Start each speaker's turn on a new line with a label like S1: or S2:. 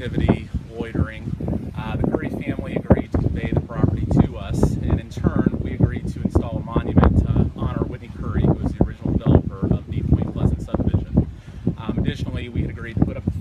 S1: activity, loitering. The Curry family agreed to convey the property to us, and in turn we agreed to install a monument to honor Whitney Curry, who was the original developer of the Point Pleasant subdivision. Additionally, we had agreed to put up